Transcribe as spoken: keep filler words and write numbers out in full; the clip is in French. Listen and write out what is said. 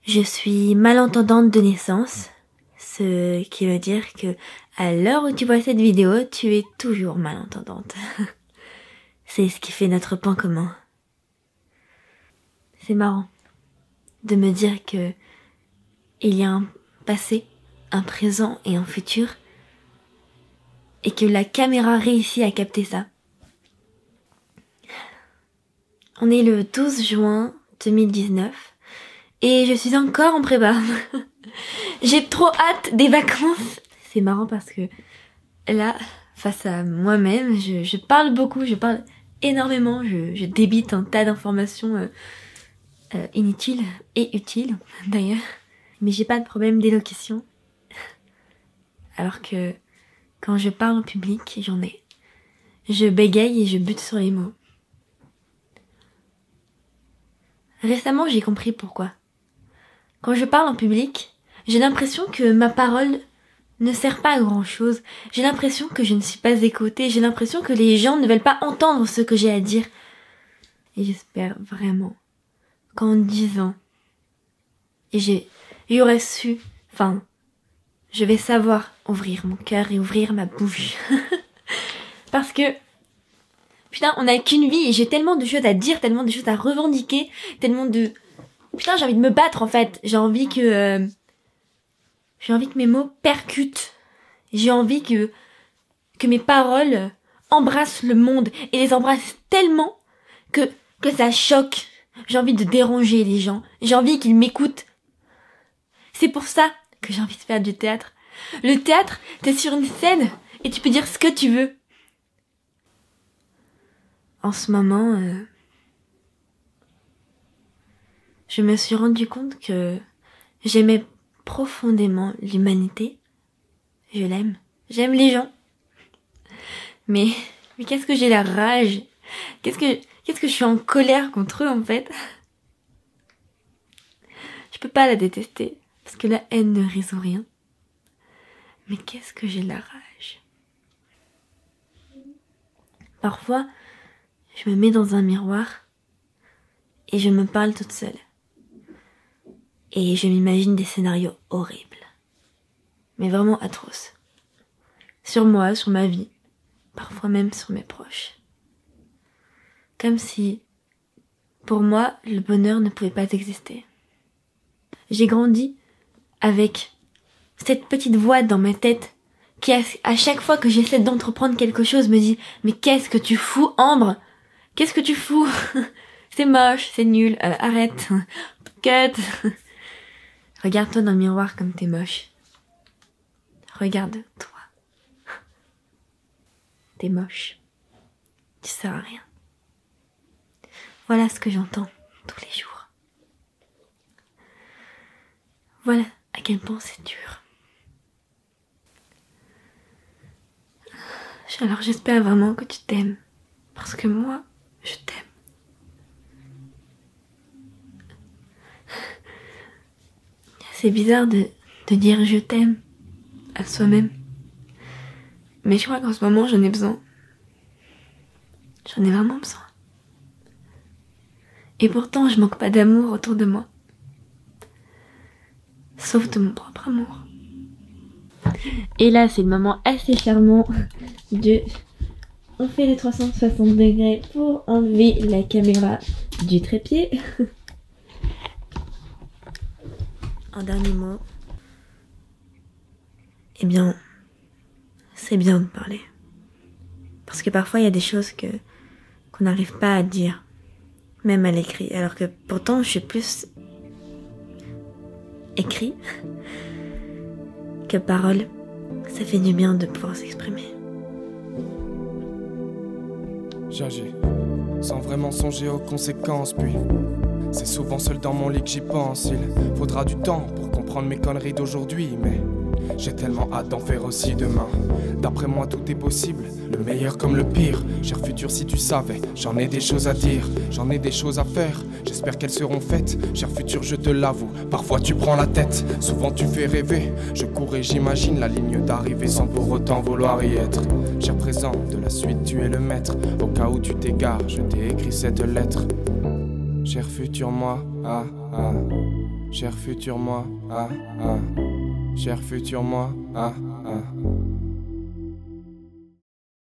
Je suis malentendante de naissance, ce qui veut dire que à l'heure où tu vois cette vidéo, tu es toujours malentendante. C'est ce qui fait notre point commun. C'est marrant de me dire que il y a un passé, un présent et un futur, et que la caméra réussit à capter ça. On est le douze juin deux mille dix-neuf et je suis encore en prépa. J'ai trop hâte des vacances. C'est marrant parce que là, face à moi-même, je, je parle beaucoup, je parle énormément, je, je débite un tas d'informations euh, euh, inutiles et utiles d'ailleurs. Mais j'ai pas de problème d'élocution. Alors que quand je parle en public, j'en ai. Je bégaye et je bute sur les mots. Récemment, j'ai compris pourquoi. Quand je parle en public, j'ai l'impression que ma parole ne sert pas à grand chose. J'ai l'impression que je ne suis pas écoutée. J'ai l'impression que les gens ne veulent pas entendre ce que j'ai à dire. Et j'espère vraiment qu'en dix ans, et j'ai, j'aurais su, enfin, je vais savoir ouvrir mon cœur et ouvrir ma bouche. Parce que, putain, on n'a qu'une vie et j'ai tellement de choses à dire, tellement de choses à revendiquer, tellement de... Putain, j'ai envie de me battre en fait. J'ai envie que... Euh... J'ai envie que mes mots percutent. J'ai envie que... que mes paroles embrassent le monde et les embrassent tellement que... que ça choque. J'ai envie de déranger les gens. J'ai envie qu'ils m'écoutent. C'est pour ça que j'ai envie de faire du théâtre. Le théâtre, t'es sur une scène et tu peux dire ce que tu veux. En ce moment, euh, je me suis rendu compte que j'aimais profondément l'humanité. Je l'aime. J'aime les gens. Mais, mais qu'est-ce que j'ai la rage. Qu'est-ce que, qu'est-ce que je suis en colère contre eux, en fait. Je peux pas la détester, parce que la haine ne résout rien. Mais qu'est-ce que j'ai la rage. Parfois, je me mets dans un miroir et je me parle toute seule. Et je m'imagine des scénarios horribles. Mais vraiment atroces. Sur moi, sur ma vie. Parfois même sur mes proches. Comme si, pour moi, le bonheur ne pouvait pas exister. J'ai grandi avec cette petite voix dans ma tête qui, à chaque fois que j'essaie d'entreprendre quelque chose, me dit « Mais qu'est-ce que tu fous, Ambre ? Qu'est-ce que tu fous ? C'est moche, c'est nul, euh, arrête, cut. Regarde-toi dans le miroir comme t'es moche. Regarde-toi. T'es moche. Tu sers à rien. » Voilà ce que j'entends tous les jours. Voilà à quel point c'est dur. Alors j'espère vraiment que tu t'aimes. Parce que moi, je t'aime. C'est bizarre de, de dire je t'aime à soi-même. Mais je crois qu'en ce moment, j'en ai besoin. J'en ai vraiment besoin. Et pourtant, je manque pas d'amour autour de moi. Sauf de mon propre amour. Et là, c'est le moment assez charmant de... On fait les trois cent soixante degrés pour enlever la caméra du trépied. Un dernier mot. Eh bien, c'est bien de parler. Parce que parfois, il y a des choses que qu'on n'arrive pas à dire. Même à l'écrit. Alors que pourtant, je suis plus écrit que parole. Ça fait du bien de pouvoir s'exprimer. J'agis sans vraiment songer aux conséquences, puis c'est souvent seul dans mon lit que j'y pense. Il faudra du temps pour comprendre mes conneries d'aujourd'hui, mais j'ai tellement hâte d'en faire aussi demain. D'après moi tout est possible, le meilleur comme le pire. Cher futur, si tu savais, j'en ai des choses à dire, j'en ai des choses à faire. J'espère qu'elles seront faites, cher futur, je te l'avoue. Parfois tu prends la tête, souvent tu fais rêver. Je cours et j'imagine la ligne d'arrivée sans pour autant vouloir y être. Cher présent, de la suite tu es le maître. Au cas où tu t'égares, je t'ai écrit cette lettre. Cher futur moi, ah ah. cher futur moi, ah ah, cher futur moi, ah ah.